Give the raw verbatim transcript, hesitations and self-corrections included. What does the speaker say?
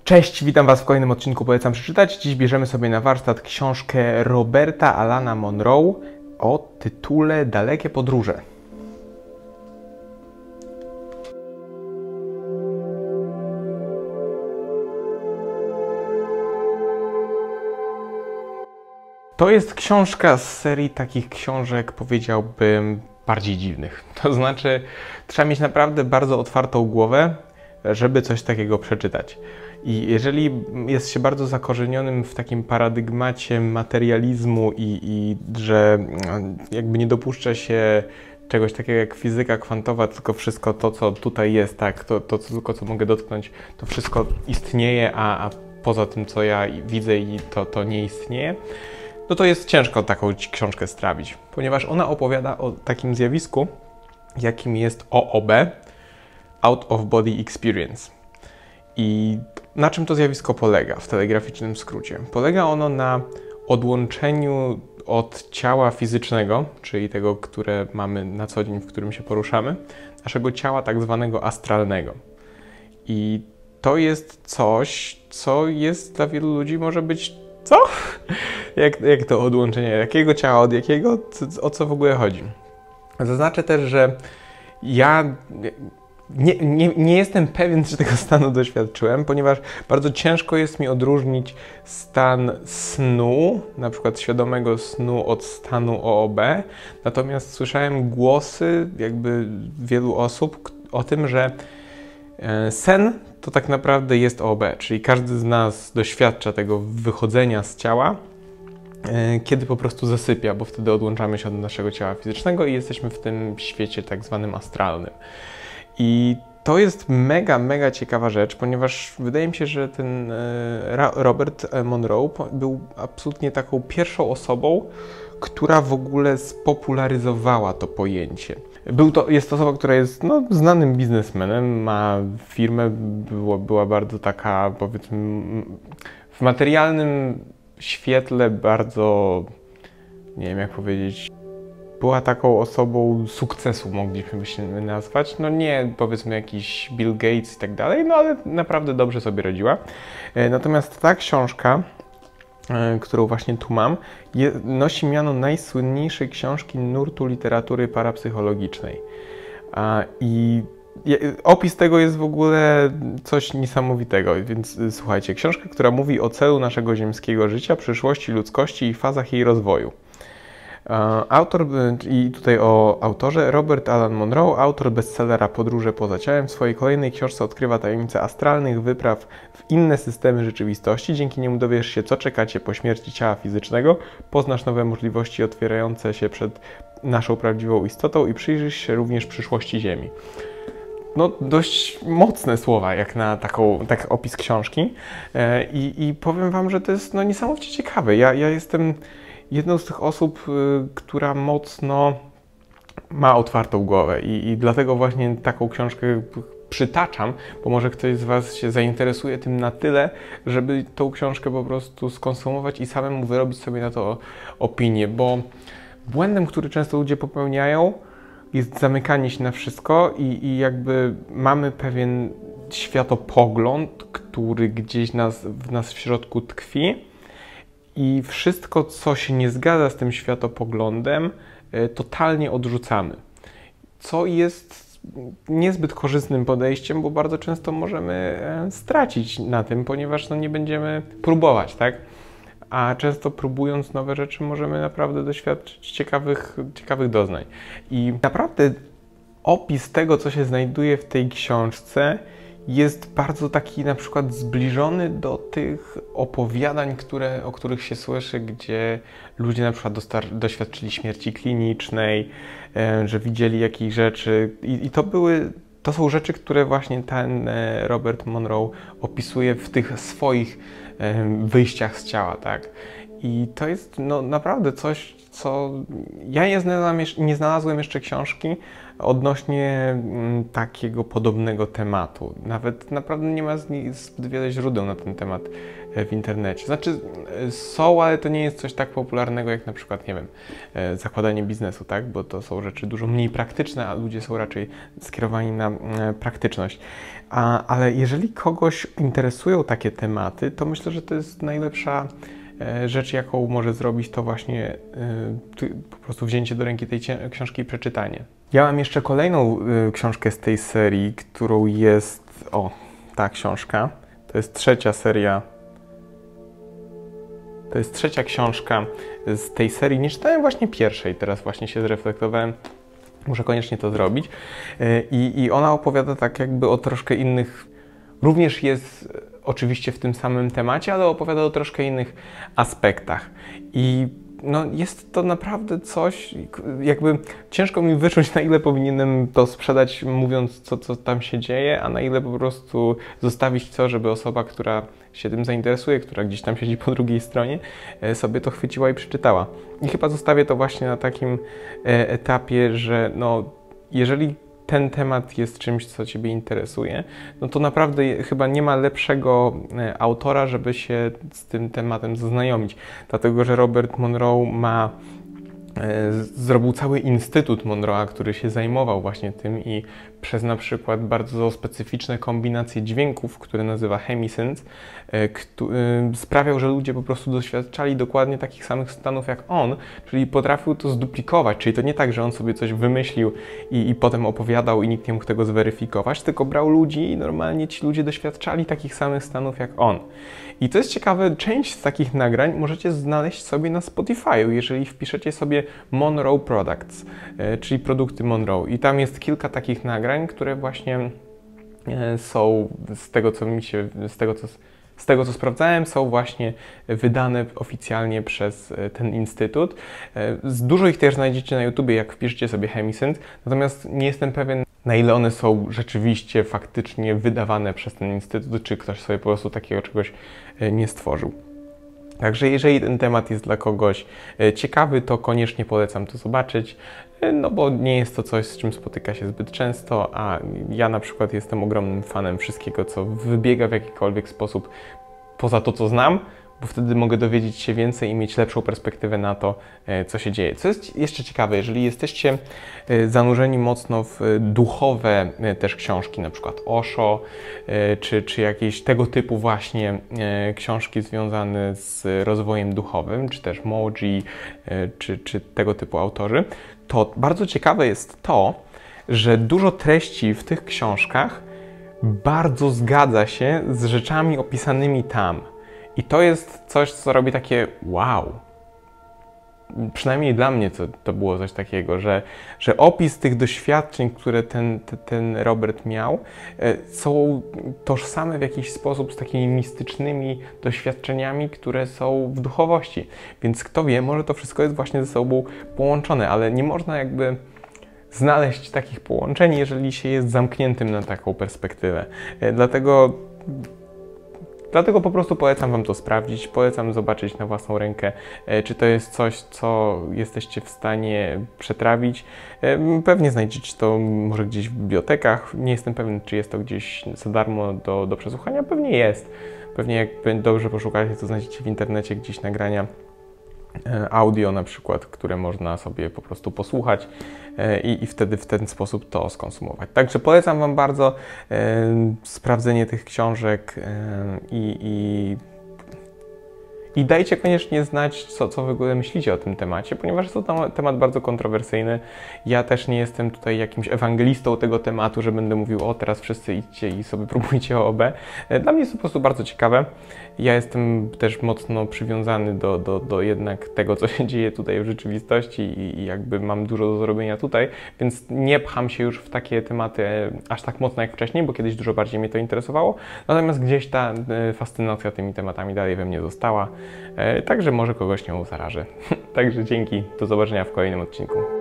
Cześć, witam Was w kolejnym odcinku Polecam przeczytać. Dziś bierzemy sobie na warsztat książkę Roberta Allana Monroe o tytule Dalekie podróże. To jest książka z serii takich książek, powiedziałbym, bardziej dziwnych. To znaczy, trzeba mieć naprawdę bardzo otwartą głowę, żeby coś takiego przeczytać. I jeżeli jest się bardzo zakorzenionym w takim paradygmacie materializmu i, i że jakby nie dopuszcza się czegoś takiego jak fizyka kwantowa, tylko wszystko to, co tutaj jest, tak, to, to co, tylko co mogę dotknąć, to wszystko istnieje, a, a poza tym, co ja widzę, i to, to nie istnieje, no to jest ciężko taką książkę strawić, ponieważ ona opowiada o takim zjawisku, jakim jest O O B, Out of Body Experience. I na czym to zjawisko polega w telegraficznym skrócie? Polega ono na odłączeniu od ciała fizycznego, czyli tego, które mamy na co dzień, w którym się poruszamy, naszego ciała tak zwanego astralnego. I to jest coś, co jest dla wielu ludzi może być co? Jak, jak to odłączenie? Jakiego ciała? Od jakiego? O co w ogóle chodzi? Zaznaczę też, że ja nie, nie, nie jestem pewien, czy tego stanu doświadczyłem, ponieważ bardzo ciężko jest mi odróżnić stan snu, na przykład świadomego snu, od stanu O O B. Natomiast słyszałem głosy jakby wielu osób o tym, że sen to tak naprawdę jest O O B, czyli każdy z nas doświadcza tego wychodzenia z ciała, kiedy po prostu zasypia, bo wtedy odłączamy się od naszego ciała fizycznego i jesteśmy w tym świecie tak zwanym astralnym. I to jest mega, mega ciekawa rzecz, ponieważ wydaje mi się, że ten Robert Monroe był absolutnie taką pierwszą osobą, która w ogóle spopularyzowała to pojęcie. Był to, jest to osoba, która jest no, znanym biznesmenem, ma firmę, było, była bardzo taka, powiedzmy, w materialnym świetle bardzo, nie wiem jak powiedzieć, była taką osobą sukcesu, moglibyśmy się nazwać. No nie powiedzmy jakiś Bill Gates i tak dalej, no ale naprawdę dobrze sobie radziła. Natomiast ta książka, którą właśnie tu mam, nosi miano najsłynniejszej książki nurtu literatury parapsychologicznej. I opis tego jest w ogóle coś niesamowitego, więc słuchajcie, książka, która mówi o celu naszego ziemskiego życia, przyszłości ludzkości i fazach jej rozwoju. Autor, i tutaj o autorze, Robert Allan Monroe, autor bestsellera Podróże poza ciałem, w swojej kolejnej książce odkrywa tajemnice astralnych wypraw w inne systemy rzeczywistości. Dzięki niemu dowiesz się, co czekacie po śmierci ciała fizycznego, poznasz nowe możliwości otwierające się przed naszą prawdziwą istotą i przyjrzysz się również przyszłości Ziemi. No, dość mocne słowa, jak na taką, taki opis książki. I, i powiem Wam, że to jest no, niesamowicie ciekawe. Ja, ja jestem jedną z tych osób, y, która mocno ma otwartą głowę i, i dlatego właśnie taką książkę przytaczam, bo może ktoś z Was się zainteresuje tym na tyle, żeby tą książkę po prostu skonsumować i samemu wyrobić sobie na to opinię, bo błędem, który często ludzie popełniają, jest zamykanie się na wszystko i, i jakby mamy pewien światopogląd, który gdzieś nas, w nas w środku tkwi. I wszystko, co się nie zgadza z tym światopoglądem, totalnie odrzucamy. Co jest niezbyt korzystnym podejściem, bo bardzo często możemy stracić na tym, ponieważ no, nie będziemy próbować, tak? A często próbując nowe rzeczy możemy naprawdę doświadczyć ciekawych, ciekawych doznań. I naprawdę opis tego, co się znajduje w tej książce, jest bardzo taki na przykład zbliżony do tych opowiadań, które, o których się słyszy, gdzie ludzie na przykład doświadczyli śmierci klinicznej, e, że widzieli jakieś rzeczy i, i to były, to są rzeczy, które właśnie ten e, Robert Monroe opisuje w tych swoich e, wyjściach z ciała, tak? I to jest no, naprawdę coś, co ja nie znalazłem, nie znalazłem jeszcze książki, odnośnie mm, takiego podobnego tematu. Nawet naprawdę nie ma z nich zbyt wiele źródeł na ten temat w internecie. Znaczy są, ale to nie jest coś tak popularnego jak na przykład, nie wiem, zakładanie biznesu, tak? Bo to są rzeczy dużo mniej praktyczne, a ludzie są raczej skierowani na praktyczność. A, ale jeżeli kogoś interesują takie tematy, to myślę, że to jest najlepsza rzecz, jaką może zrobić, to właśnie y, po prostu wzięcie do ręki tej książki i przeczytanie. Ja mam jeszcze kolejną y, książkę z tej serii, którą jest, o, ta książka. To jest trzecia seria, to jest trzecia książka z tej serii. Nie czytałem właśnie pierwszej, teraz właśnie się zreflektowałem. Muszę koniecznie to zrobić. Y, I ona opowiada tak jakby o troszkę innych, również jest oczywiście w tym samym temacie, ale opowiada o troszkę innych aspektach. I no, jest to naprawdę coś, jakby ciężko mi wyczuć, na ile powinienem to sprzedać, mówiąc, co, co tam się dzieje, a na ile po prostu zostawić to, żeby osoba, która się tym zainteresuje, która gdzieś tam siedzi po drugiej stronie, sobie to chwyciła i przeczytała. I chyba zostawię to właśnie na takim etapie, że no, jeżeli ten temat jest czymś, co Ciebie interesuje, no to naprawdę chyba nie ma lepszego autora, żeby się z tym tematem zaznajomić. Dlatego, że Robert Monroe ma, e, zrobił cały Instytut Monroe'a, który się zajmował właśnie tym i przez na przykład bardzo specyficzne kombinacje dźwięków, które nazywa hemisynth, e, kto, e, sprawiał, że ludzie po prostu doświadczali dokładnie takich samych stanów jak on, czyli potrafił to zduplikować, czyli to nie tak, że on sobie coś wymyślił i, i potem opowiadał i nikt nie mógł tego zweryfikować, tylko brał ludzi i normalnie ci ludzie doświadczali takich samych stanów jak on. I to jest ciekawe, część z takich nagrań możecie znaleźć sobie na Spotify'u, jeżeli wpiszecie sobie Monroe Products, e, czyli produkty Monroe, i tam jest kilka takich nagrań, które właśnie są, z tego co mi się, z tego co, z tego co sprawdzałem, są właśnie wydane oficjalnie przez ten instytut. Dużo ich też znajdziecie na YouTubie, jak wpiszecie sobie hemisynth, natomiast nie jestem pewien, na ile one są rzeczywiście faktycznie wydawane przez ten instytut, czy ktoś sobie po prostu takiego czegoś nie stworzył. Także jeżeli ten temat jest dla kogoś ciekawy, to koniecznie polecam to zobaczyć, no bo nie jest to coś, z czym spotyka się zbyt często, a ja na przykład jestem ogromnym fanem wszystkiego, co wybiega w jakikolwiek sposób poza to, co znam, bo wtedy mogę dowiedzieć się więcej i mieć lepszą perspektywę na to, co się dzieje. Co jest jeszcze ciekawe, jeżeli jesteście zanurzeni mocno w duchowe też książki, na przykład Osho, czy, czy jakieś tego typu właśnie książki związane z rozwojem duchowym, czy też Moji, czy, czy tego typu autorzy, to bardzo ciekawe jest to, że dużo treści w tych książkach bardzo zgadza się z rzeczami opisanymi tam. I to jest coś, co robi takie wow. Przynajmniej dla mnie to, to było coś takiego, że, że opis tych doświadczeń, które ten, ten, ten Robert miał, są tożsame w jakiś sposób z takimi mistycznymi doświadczeniami, które są w duchowości. Więc kto wie, może to wszystko jest właśnie ze sobą połączone, ale nie można jakby znaleźć takich połączeń, jeżeli się jest zamkniętym na taką perspektywę. Dlatego Dlatego po prostu polecam Wam to sprawdzić, polecam zobaczyć na własną rękę, czy to jest coś, co jesteście w stanie przetrawić. Pewnie znajdziecie to może gdzieś w bibliotekach, nie jestem pewien, czy jest to gdzieś za darmo do, do przesłuchania, pewnie jest. Pewnie jak dobrze poszukacie, to znajdziecie w internecie gdzieś nagrania audio na przykład, które można sobie po prostu posłuchać i, i wtedy w ten sposób to skonsumować. Także polecam Wam bardzo e, sprawdzenie tych książek e, i, i I dajcie koniecznie znać, co, co w ogóle myślicie o tym temacie, ponieważ jest to temat bardzo kontrowersyjny. Ja też nie jestem tutaj jakimś ewangelistą tego tematu, że będę mówił, o teraz wszyscy idźcie i sobie próbujcie O O B. Dla mnie jest to po prostu bardzo ciekawe. Ja jestem też mocno przywiązany do, do, do jednak tego, co się dzieje tutaj w rzeczywistości i, i jakby mam dużo do zrobienia tutaj, więc nie pcham się już w takie tematy aż tak mocno jak wcześniej, bo kiedyś dużo bardziej mnie to interesowało. Natomiast gdzieś ta fascynacja tymi tematami dalej we mnie została. Także może kogoś nią zarażę. Także dzięki, do zobaczenia w kolejnym odcinku.